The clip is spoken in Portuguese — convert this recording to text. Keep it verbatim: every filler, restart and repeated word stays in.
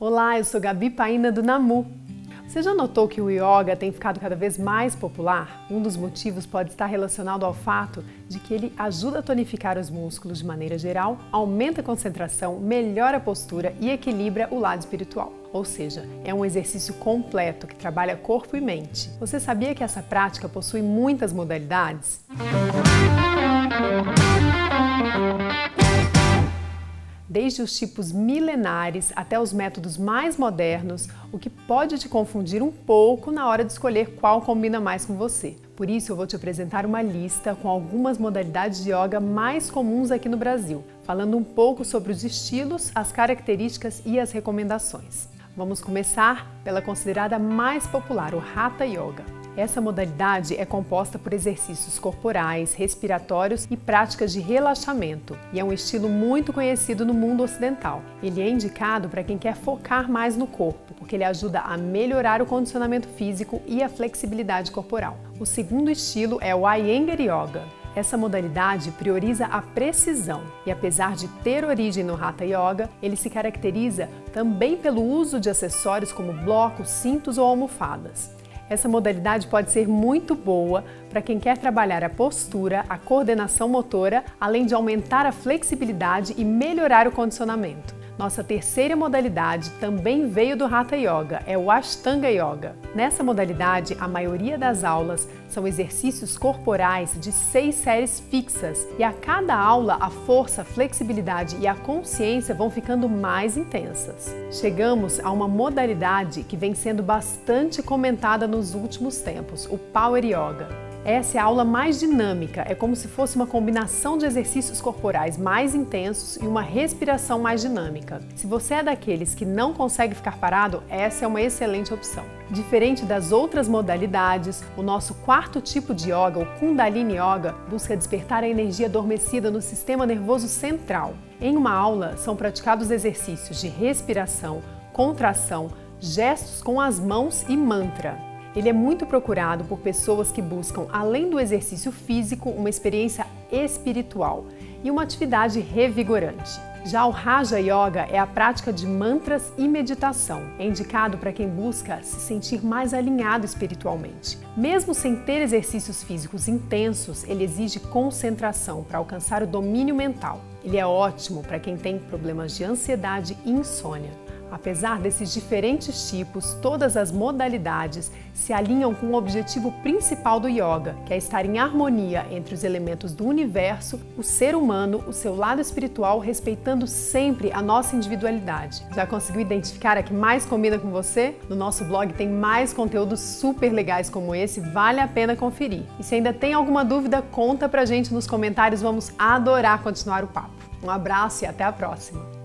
Olá, eu sou Gabi Paina do Namu. Você já notou que o yoga tem ficado cada vez mais popular? Um dos motivos pode estar relacionado ao fato de que ele ajuda a tonificar os músculos de maneira geral, aumenta a concentração, melhora a postura e equilibra o lado espiritual. Ou seja, é um exercício completo que trabalha corpo e mente. Você sabia que essa prática possui muitas modalidades? Desde os tipos milenares até os métodos mais modernos, o que pode te confundir um pouco na hora de escolher qual combina mais com você. Por isso, eu vou te apresentar uma lista com algumas modalidades de yoga mais comuns aqui no Brasil, falando um pouco sobre os estilos, as características e as recomendações. Vamos começar pela considerada mais popular, o Hatha Yoga. Essa modalidade é composta por exercícios corporais, respiratórios e práticas de relaxamento, e é um estilo muito conhecido no mundo ocidental. Ele é indicado para quem quer focar mais no corpo, porque ele ajuda a melhorar o condicionamento físico e a flexibilidade corporal. O segundo estilo é o Iyengar Yoga. Essa modalidade prioriza a precisão e, apesar de ter origem no Hatha Yoga, ele se caracteriza também pelo uso de acessórios como blocos, cintos ou almofadas. Essa modalidade pode ser muito boa para quem quer trabalhar a postura, a coordenação motora, além de aumentar a flexibilidade e melhorar o condicionamento. Nossa terceira modalidade também veio do Hatha Yoga, é o Ashtanga Yoga. Nessa modalidade, a maioria das aulas são exercícios corporais de seis séries fixas e a cada aula a força, a flexibilidade e a consciência vão ficando mais intensas. Chegamos a uma modalidade que vem sendo bastante comentada nos últimos tempos, o Power Yoga. Essa é a aula mais dinâmica, é como se fosse uma combinação de exercícios corporais mais intensos e uma respiração mais dinâmica. Se você é daqueles que não consegue ficar parado, essa é uma excelente opção. Diferente das outras modalidades, o nosso quarto tipo de yoga, o Kundalini Yoga, busca despertar a energia adormecida no sistema nervoso central. Em uma aula, são praticados exercícios de respiração, contração, gestos com as mãos e mantra. Ele é muito procurado por pessoas que buscam, além do exercício físico, uma experiência espiritual e uma atividade revigorante. Já o Raja Yoga é a prática de mantras e meditação. É indicado para quem busca se sentir mais alinhado espiritualmente. Mesmo sem ter exercícios físicos intensos, ele exige concentração para alcançar o domínio mental. Ele é ótimo para quem tem problemas de ansiedade e insônia. Apesar desses diferentes tipos, todas as modalidades se alinham com o objetivo principal do yoga, que é estar em harmonia entre os elementos do universo, o ser humano, o seu lado espiritual, respeitando sempre a nossa individualidade. Já conseguiu identificar a que mais combina com você? No nosso blog tem mais conteúdos super legais como esse, vale a pena conferir. E se ainda tem alguma dúvida, conta pra gente nos comentários, vamos adorar continuar o papo. Um abraço e até a próxima!